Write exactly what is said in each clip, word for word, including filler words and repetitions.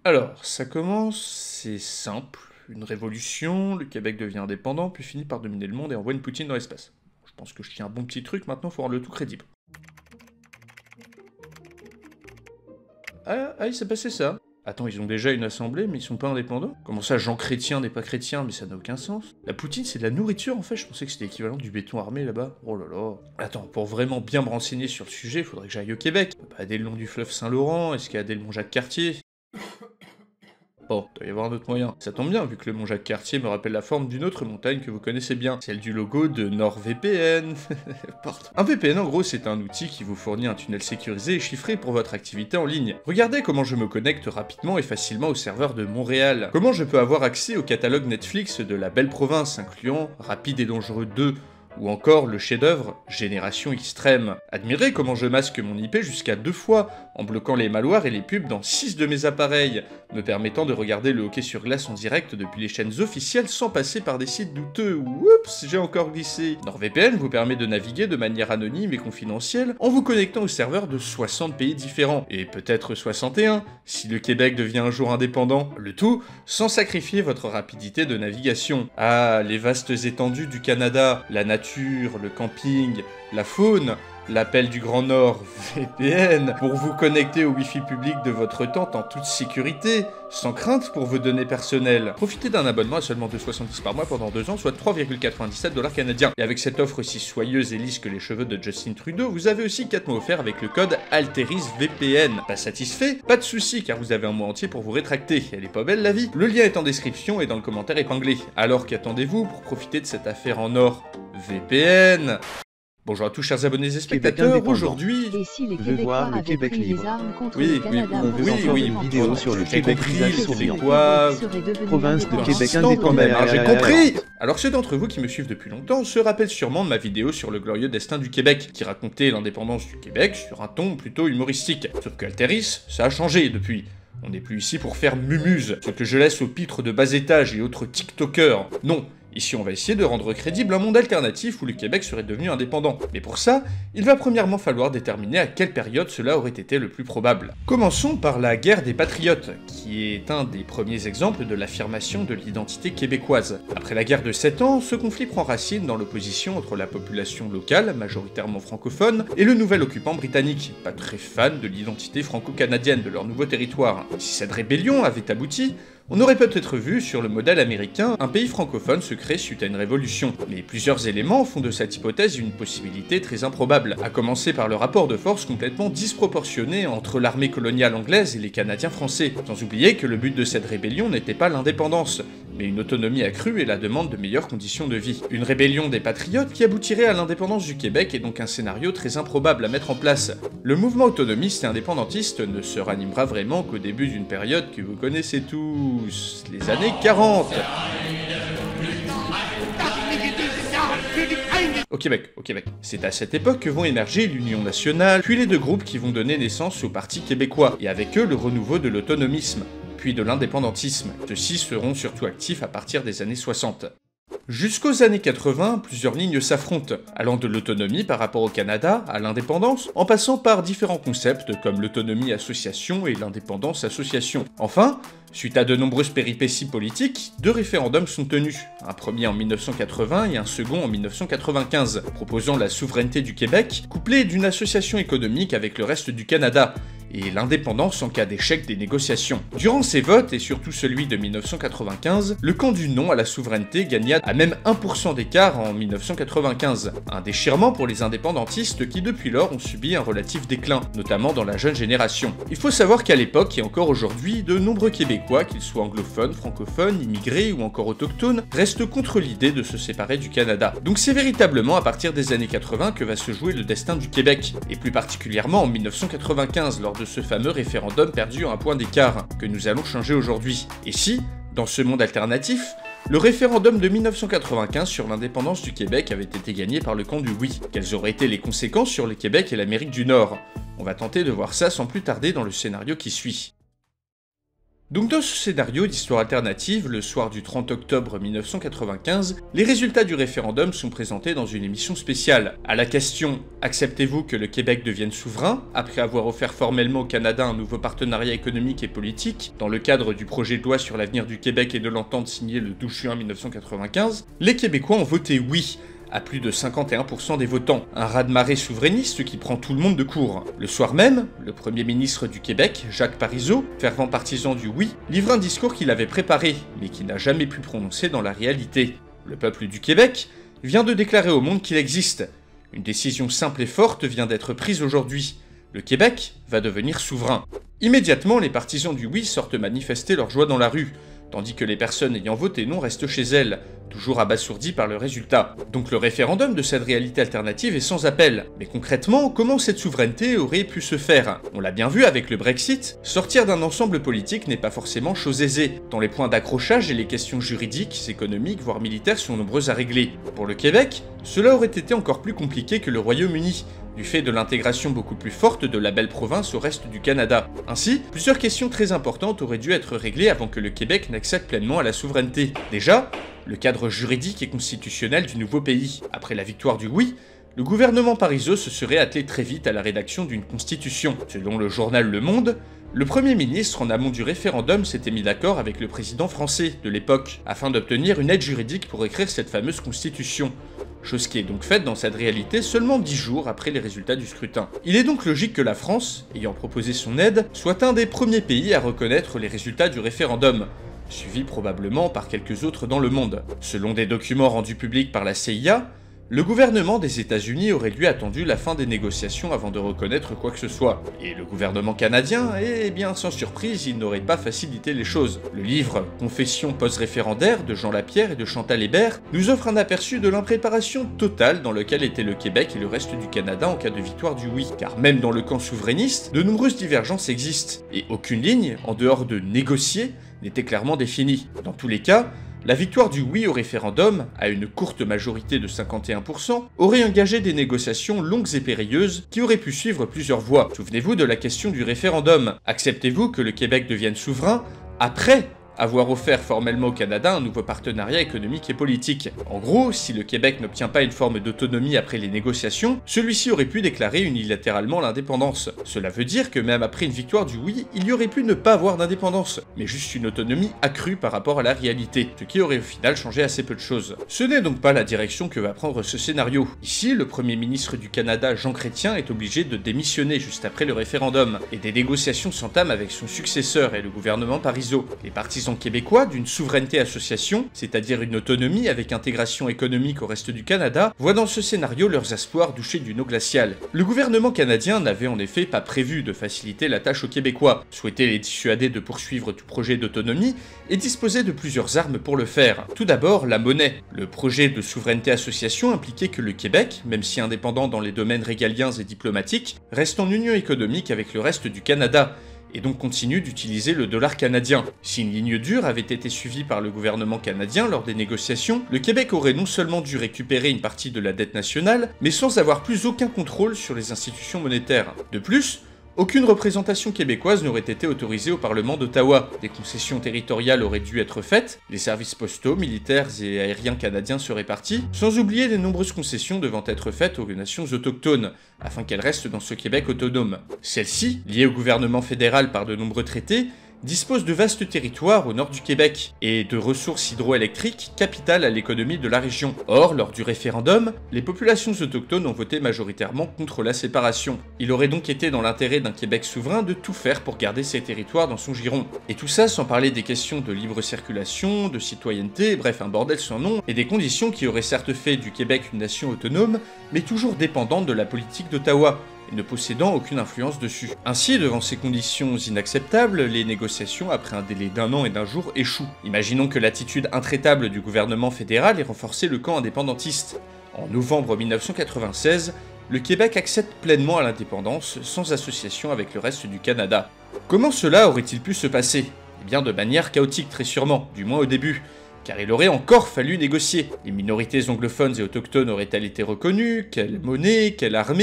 Alors, ça commence, c'est simple, une révolution, le Québec devient indépendant, puis finit par dominer le monde et envoie une Poutine dans l'espace. Je pense que je tiens un bon petit truc, maintenant faut rendre le tout crédible. Ah, ah, il s'est passé ça. Attends, ils ont déjà une assemblée, mais ils sont pas indépendants? Comment ça, Jean Chrétien n'est pas chrétien? Mais ça n'a aucun sens. La poutine, c'est de la nourriture, en fait, je pensais que c'était l'équivalent du béton armé, là-bas. Oh là là. Attends, pour vraiment bien me renseigner sur le sujet, il faudrait que j'aille au Québec. Balader le long du fleuve Saint-Laurent, escalader le mont Jacques-Cartier. Bon, il doit y avoir un autre moyen. Ça tombe bien, vu que le mont Jacques-Cartier me rappelle la forme d'une autre montagne que vous connaissez bien, celle du logo de NordVPN. Un V P N, en gros, c'est un outil qui vous fournit un tunnel sécurisé et chiffré pour votre activité en ligne. Regardez comment je me connecte rapidement et facilement au serveur de Montréal. Comment je peux avoir accès au catalogue Netflix de la belle province, incluant Rapide et Dangereux deux, ou encore le chef-d'œuvre Génération Extrême. Admirez comment je masque mon I P jusqu'à deux fois, en bloquant les malwares et les pubs dans six de mes appareils, me permettant de regarder le hockey sur glace en direct depuis les chaînes officielles sans passer par des sites douteux. Oups, j'ai encore glissé. NordVPN vous permet de naviguer de manière anonyme et confidentielle en vous connectant aux serveurs de soixante pays différents, et peut-être soixante et un, si le Québec devient un jour indépendant. Le tout sans sacrifier votre rapidité de navigation. Ah, les vastes étendues du Canada, la nature, le camping, la faune, l'appel du Grand Nord, V P N, pour vous connecter au Wi-Fi public de votre tente en toute sécurité, sans crainte pour vos données personnelles. Profitez d'un abonnement à seulement deux soixante-dix par mois pendant deux ans, soit trois virgule quatre-vingt-dix-sept dollars canadiens. Et avec cette offre aussi soyeuse et lisse que les cheveux de Justin Trudeau, vous avez aussi quatre mois offerts avec le code ALTERISVPN. Pas satisfait? Pas de soucis, car vous avez un mois entier pour vous rétracter. Elle est pas belle la vie? Le lien est en description et dans le commentaire épinglé. Alors qu'attendez-vous pour profiter de cette affaire en or? V P N. Bonjour à tous chers abonnés et spectateurs, aujourd'hui... Et si les Je veux voir Québécois le Québec avaient pris libre. les armes contre Oui, le oui, Canada on pour veut oui, encore oui, une vidéo sur le j'ai Québec compris, libre c'est souriant. quoi? serait devenu Province de indépendant. Québec Instant quand même, hein, j'ai indépendant. compris. Alors ceux d'entre vous qui me suivent depuis longtemps se rappellent sûrement de ma vidéo sur le glorieux destin du Québec, qui racontait l'indépendance du Québec sur un ton plutôt humoristique. Sauf que Alteris, ça a changé depuis. On n'est plus ici pour faire mumuse, ce que je laisse aux pitres de bas étage et autres tiktokers. Non. Ici, on va essayer de rendre crédible un monde alternatif où le Québec serait devenu indépendant. Mais pour ça, il va premièrement falloir déterminer à quelle période cela aurait été le plus probable. Commençons par la guerre des Patriotes, qui est un des premiers exemples de l'affirmation de l'identité québécoise. Après la guerre de sept ans, ce conflit prend racine dans l'opposition entre la population locale, majoritairement francophone, et le nouvel occupant britannique, pas très fan de l'identité franco-canadienne de leur nouveau territoire. Si cette rébellion avait abouti, on aurait peut-être vu, sur le modèle américain, un pays francophone se créer suite à une révolution. Mais plusieurs éléments font de cette hypothèse une possibilité très improbable, à commencer par le rapport de force complètement disproportionné entre l'armée coloniale anglaise et les Canadiens français, sans oublier que le but de cette rébellion n'était pas l'indépendance, mais une autonomie accrue et la demande de meilleures conditions de vie. Une rébellion des Patriotes qui aboutirait à l'indépendance du Québec est donc un scénario très improbable à mettre en place. Le mouvement autonomiste et indépendantiste ne se ranimera vraiment qu'au début d'une période que vous connaissez tous, les années quarante. Au Québec, au Québec. C'est à cette époque que vont émerger l'Union nationale, puis les deux groupes qui vont donner naissance au Parti québécois, et avec eux le renouveau de l'autonomisme, puis de l'indépendantisme. Ceux-ci seront surtout actifs à partir des années soixante. Jusqu'aux années quatre-vingts, plusieurs lignes s'affrontent, allant de l'autonomie par rapport au Canada à l'indépendance, en passant par différents concepts comme l'autonomie association et l'indépendance association. Enfin, suite à de nombreuses péripéties politiques, deux référendums sont tenus, un premier en mille neuf cent quatre-vingts et un second en mille neuf cent quatre-vingt-quinze, proposant la souveraineté du Québec, couplée d'une association économique avec le reste du Canada, et l'indépendance en cas d'échec des négociations. Durant ces votes, et surtout celui de mille neuf cent quatre-vingt-quinze, le camp du non à la souveraineté gagna à même un pour cent d'écart en mille neuf cent quatre-vingt-quinze. Un déchirement pour les indépendantistes qui depuis lors ont subi un relatif déclin, notamment dans la jeune génération. Il faut savoir qu'à l'époque et encore aujourd'hui, de nombreux Québécois, qu'ils soient anglophones, francophones, immigrés ou encore autochtones, restent contre l'idée de se séparer du Canada. Donc c'est véritablement à partir des années quatre-vingts que va se jouer le destin du Québec, et plus particulièrement en mille neuf cent quatre-vingt-quinze lors de ce fameux référendum perdu à un point d'écart, que nous allons changer aujourd'hui. Et si, dans ce monde alternatif, le référendum de mille neuf cent quatre-vingt-quinze sur l'indépendance du Québec avait été gagné par le camp du oui? Quelles auraient été les conséquences sur le Québec et l'Amérique du Nord? On va tenter de voir ça sans plus tarder dans le scénario qui suit. Donc dans ce scénario d'histoire alternative, le soir du trente octobre mille neuf cent quatre-vingt-quinze, les résultats du référendum sont présentés dans une émission spéciale. À la question « Acceptez-vous que le Québec devienne souverain ?» après avoir offert formellement au Canada un nouveau partenariat économique et politique, dans le cadre du projet de loi sur l'avenir du Québec et de l'entente signé le douze juin mille neuf cent quatre-vingt-quinze, les Québécois ont voté oui, à plus de cinquante et un pour cent des votants. Un raz-de-marée souverainiste qui prend tout le monde de court. Le soir même, le premier ministre du Québec, Jacques Parizeau, fervent partisan du oui, livre un discours qu'il avait préparé, mais qu'il n'a jamais pu prononcer dans la réalité. Le peuple du Québec vient de déclarer au monde qu'il existe. Une décision simple et forte vient d'être prise aujourd'hui. Le Québec va devenir souverain. Immédiatement, les partisans du oui sortent manifester leur joie dans la rue, tandis que les personnes ayant voté non restent chez elles, toujours abasourdies par le résultat. Donc le référendum de cette réalité alternative est sans appel. Mais concrètement, comment cette souveraineté aurait pu se faire? On l'a bien vu avec le Brexit, sortir d'un ensemble politique n'est pas forcément chose aisée, tant les points d'accrochage et les questions juridiques, économiques, voire militaires sont nombreuses à régler. Pour le Québec, cela aurait été encore plus compliqué que le Royaume-Uni, du fait de l'intégration beaucoup plus forte de la belle province au reste du Canada. Ainsi, plusieurs questions très importantes auraient dû être réglées avant que le Québec n'accède pleinement à la souveraineté. Déjà, le cadre juridique et constitutionnel du nouveau pays. Après la victoire du oui, le gouvernement Parizeau se serait attelé très vite à la rédaction d'une constitution. Selon le journal Le Monde, le Premier ministre, en amont du référendum, s'était mis d'accord avec le président français de l'époque, afin d'obtenir une aide juridique pour écrire cette fameuse constitution. Chose qui est donc faite dans cette réalité seulement dix jours après les résultats du scrutin. Il est donc logique que la France, ayant proposé son aide, soit un des premiers pays à reconnaître les résultats du référendum, suivi probablement par quelques autres dans le monde. Selon des documents rendus publics par la C I A, le gouvernement des États-Unis aurait lui attendu la fin des négociations avant de reconnaître quoi que ce soit. Et le gouvernement canadien, eh bien sans surprise, il n'aurait pas facilité les choses. Le livre « Confession post-référendaire » de Jean Lapierre et de Chantal Hébert nous offre un aperçu de l'impréparation totale dans laquelle était le Québec et le reste du Canada en cas de victoire du oui. Car même dans le camp souverainiste, de nombreuses divergences existent, et aucune ligne, en dehors de négocier, n'était clairement définie. Dans tous les cas, la victoire du oui au référendum, à une courte majorité de cinquante et un pour cent, aurait engagé des négociations longues et périlleuses qui auraient pu suivre plusieurs voies. Souvenez-vous de la question du référendum. Acceptez-vous que le Québec devienne souverain après avoir offert formellement au Canada un nouveau partenariat économique et politique? En gros, si le Québec n'obtient pas une forme d'autonomie après les négociations, celui-ci aurait pu déclarer unilatéralement l'indépendance. Cela veut dire que même après une victoire du oui, il y aurait pu ne pas avoir d'indépendance, mais juste une autonomie accrue par rapport à la réalité, ce qui aurait au final changé assez peu de choses. Ce n'est donc pas la direction que va prendre ce scénario. Ici, le Premier ministre du Canada, Jean Chrétien, est obligé de démissionner juste après le référendum, et des négociations s'entament avec son successeur et le gouvernement Parizeau. Les partisans québécois d'une souveraineté association, c'est-à-dire une autonomie avec intégration économique au reste du Canada, voient dans ce scénario leurs espoirs doucher d'une eau glaciale. Le gouvernement canadien n'avait en effet pas prévu de faciliter la tâche aux Québécois, souhaitait les dissuader de poursuivre tout projet d'autonomie et disposait de plusieurs armes pour le faire. Tout d'abord, la monnaie. Le projet de souveraineté association impliquait que le Québec, même si indépendant dans les domaines régaliens et diplomatiques, reste en union économique avec le reste du Canada, et donc continue d'utiliser le dollar canadien. Si une ligne dure avait été suivie par le gouvernement canadien lors des négociations, le Québec aurait non seulement dû récupérer une partie de la dette nationale, mais sans avoir plus aucun contrôle sur les institutions monétaires. De plus, aucune représentation québécoise n'aurait été autorisée au Parlement d'Ottawa. Des concessions territoriales auraient dû être faites, les services postaux, militaires et aériens canadiens seraient partis, sans oublier les nombreuses concessions devant être faites aux nations autochtones, afin qu'elles restent dans ce Québec autonome. Celles-ci, liées au gouvernement fédéral par de nombreux traités, dispose de vastes territoires au nord du Québec et de ressources hydroélectriques capitales à l'économie de la région. Or, lors du référendum, les populations autochtones ont voté majoritairement contre la séparation. Il aurait donc été dans l'intérêt d'un Québec souverain de tout faire pour garder ces territoires dans son giron. Et tout ça sans parler des questions de libre circulation, de citoyenneté, bref un bordel sans nom, et des conditions qui auraient certes fait du Québec une nation autonome, mais toujours dépendante de la politique d'Ottawa, et ne possédant aucune influence dessus. Ainsi, devant ces conditions inacceptables, les négociations, après un délai d'un an et d'un jour, échouent. Imaginons que l'attitude intraitable du gouvernement fédéral ait renforcé le camp indépendantiste. En novembre mille neuf cent quatre-vingt-seize, le Québec accède pleinement à l'indépendance, sans association avec le reste du Canada. Comment cela aurait-il pu se passer? Eh bien de manière chaotique très sûrement, du moins au début, car il aurait encore fallu négocier. Les minorités anglophones et autochtones auraient-elles été reconnues? Quelle monnaie? Quelle armée?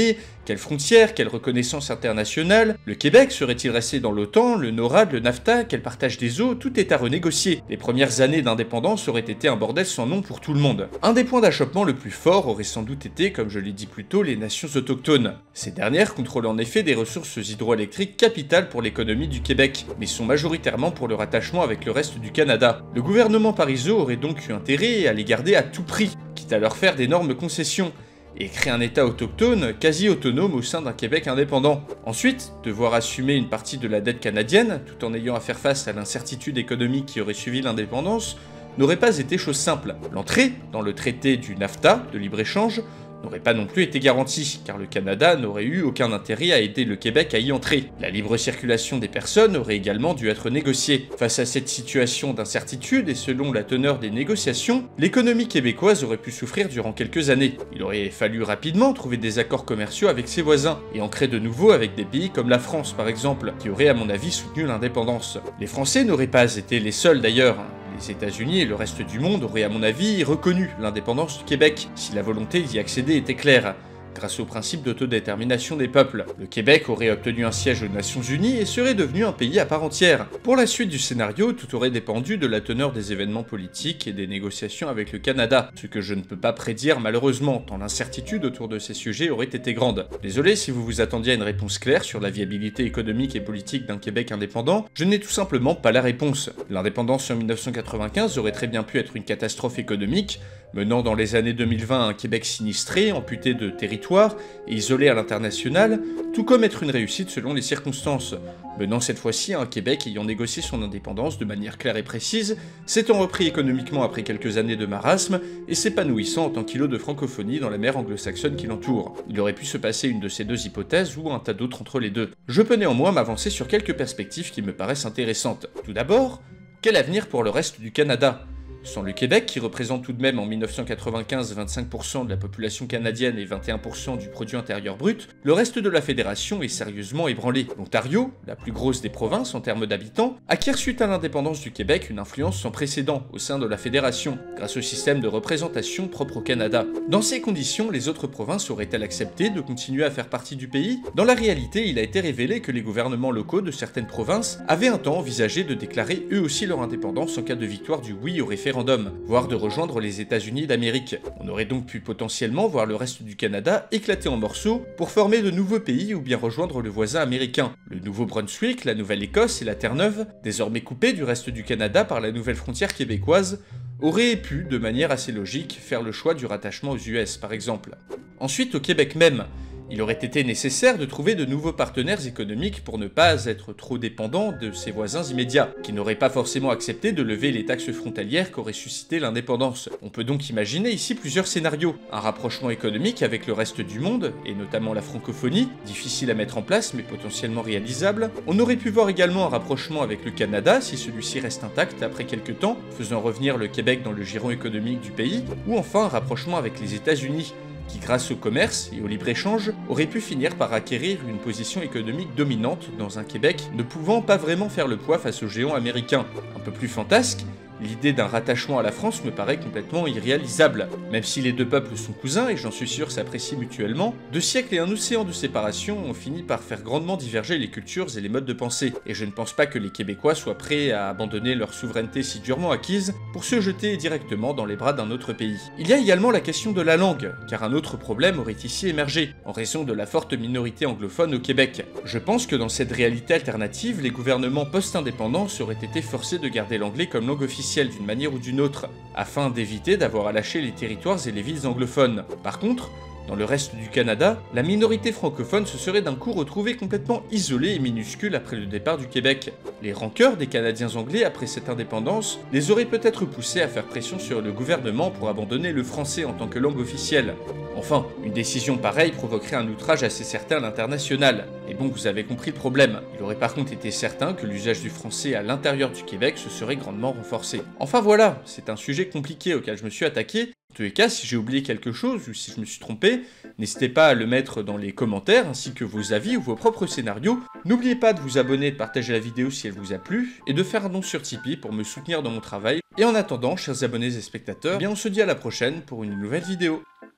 Quelles frontières, quelle reconnaissance internationale? Le Québec serait-il resté dans l'OTAN, le NORAD, le NAFTA, quel partage des eaux? Tout est à renégocier. Les premières années d'indépendance auraient été un bordel sans nom pour tout le monde. Un des points d'achoppement le plus fort aurait sans doute été, comme je l'ai dit plus tôt, les nations autochtones. Ces dernières contrôlent en effet des ressources hydroélectriques capitales pour l'économie du Québec, mais sont majoritairement pour le rattachement avec le reste du Canada. Le gouvernement parisot aurait donc eu intérêt à les garder à tout prix, quitte à leur faire d'énormes concessions, et créer un État autochtone quasi autonome au sein d'un Québec indépendant. Ensuite, devoir assumer une partie de la dette canadienne, tout en ayant à faire face à l'incertitude économique qui aurait suivi l'indépendance, n'aurait pas été chose simple. L'entrée dans le traité du NAFTA, de libre-échange, n'aurait pas non plus été garantie, car le Canada n'aurait eu aucun intérêt à aider le Québec à y entrer. La libre circulation des personnes aurait également dû être négociée. Face à cette situation d'incertitude et selon la teneur des négociations, l'économie québécoise aurait pu souffrir durant quelques années. Il aurait fallu rapidement trouver des accords commerciaux avec ses voisins, et en créer de nouveaux avec des pays comme la France par exemple, qui aurait à mon avis soutenu l'indépendance. Les Français n'auraient pas été les seuls d'ailleurs. Les États-Unis et le reste du monde auraient à mon avis reconnu l'indépendance du Québec, si la volonté d'y accéder était claire. Grâce au principe d'autodétermination des peuples, le Québec aurait obtenu un siège aux Nations Unies et serait devenu un pays à part entière. Pour la suite du scénario, tout aurait dépendu de la teneur des événements politiques et des négociations avec le Canada, ce que je ne peux pas prédire malheureusement, tant l'incertitude autour de ces sujets aurait été grande. Désolé si vous vous attendiez à une réponse claire sur la viabilité économique et politique d'un Québec indépendant, je n'ai tout simplement pas la réponse. L'indépendance en mille neuf cent quatre-vingt-quinze aurait très bien pu être une catastrophe économique, menant dans les années deux mille vingt à un Québec sinistré, amputé de territoire et isolé à l'international, tout comme être une réussite selon les circonstances, menant cette fois-ci à un Québec ayant négocié son indépendance de manière claire et précise, s'étant repris économiquement après quelques années de marasme et s'épanouissant en tant qu'îlot de francophonie dans la mer anglo-saxonne qui l'entoure. Il aurait pu se passer une de ces deux hypothèses ou un tas d'autres entre les deux. Je peux néanmoins m'avancer sur quelques perspectives qui me paraissent intéressantes. Tout d'abord, quel avenir pour le reste du Canada ? Sans le Québec, qui représente tout de même en mille neuf cent quatre-vingt-quinze vingt-cinq pour cent de la population canadienne et vingt et un pour cent du produit intérieur brut, le reste de la fédération est sérieusement ébranlé. L'Ontario, la plus grosse des provinces en termes d'habitants, acquiert suite à l'indépendance du Québec une influence sans précédent au sein de la fédération, grâce au système de représentation propre au Canada. Dans ces conditions, les autres provinces auraient-elles accepté de continuer à faire partie du pays? Dans la réalité, il a été révélé que les gouvernements locaux de certaines provinces avaient un temps envisagé de déclarer eux aussi leur indépendance en cas de victoire du oui au référendum, voire de rejoindre les États-Unis d'Amérique. On aurait donc pu potentiellement voir le reste du Canada éclater en morceaux pour former de nouveaux pays ou bien rejoindre le voisin américain. Le Nouveau-Brunswick, la Nouvelle-Écosse et la Terre-Neuve, désormais coupés du reste du Canada par la nouvelle frontière québécoise, auraient pu, de manière assez logique, faire le choix du rattachement aux U S par exemple. Ensuite, au Québec même, il aurait été nécessaire de trouver de nouveaux partenaires économiques pour ne pas être trop dépendant de ses voisins immédiats, qui n'auraient pas forcément accepté de lever les taxes frontalières qu'aurait suscité l'indépendance. On peut donc imaginer ici plusieurs scénarios. Un rapprochement économique avec le reste du monde, et notamment la francophonie, difficile à mettre en place mais potentiellement réalisable. On aurait pu voir également un rapprochement avec le Canada si celui-ci reste intact après quelques temps, faisant revenir le Québec dans le giron économique du pays, ou enfin un rapprochement avec les États-Unis, qui grâce au commerce et au libre-échange aurait pu finir par acquérir une position économique dominante dans un Québec ne pouvant pas vraiment faire le poids face aux géants américains. Un peu plus fantasque, l'idée d'un rattachement à la France me paraît complètement irréalisable. Même si les deux peuples sont cousins et j'en suis sûr s'apprécient mutuellement, deux siècles et un océan de séparation ont fini par faire grandement diverger les cultures et les modes de pensée, et je ne pense pas que les Québécois soient prêts à abandonner leur souveraineté si durement acquise pour se jeter directement dans les bras d'un autre pays. Il y a également la question de la langue, car un autre problème aurait ici émergé, en raison de la forte minorité anglophone au Québec. Je pense que dans cette réalité alternative, les gouvernements post-indépendants auraient été forcés de garder l'anglais comme langue officielle d'une manière ou d'une autre, afin d'éviter d'avoir à lâcher les territoires et les villes anglophones. Par contre, dans le reste du Canada, la minorité francophone se serait d'un coup retrouvée complètement isolée et minuscule après le départ du Québec. Les rancœurs des Canadiens anglais après cette indépendance les auraient peut-être poussés à faire pression sur le gouvernement pour abandonner le français en tant que langue officielle. Enfin, une décision pareille provoquerait un outrage assez certain à l'international. Et bon, vous avez compris le problème. Il aurait par contre été certain que l'usage du français à l'intérieur du Québec se serait grandement renforcé. Enfin voilà, c'est un sujet compliqué auquel je me suis attaqué. En tous les cas, si j'ai oublié quelque chose ou si je me suis trompé, n'hésitez pas à le mettre dans les commentaires ainsi que vos avis ou vos propres scénarios. N'oubliez pas de vous abonner et de partager la vidéo si elle vous a plu et de faire un don sur Tipeee pour me soutenir dans mon travail. Et en attendant, chers abonnés et spectateurs, eh bien on se dit à la prochaine pour une nouvelle vidéo.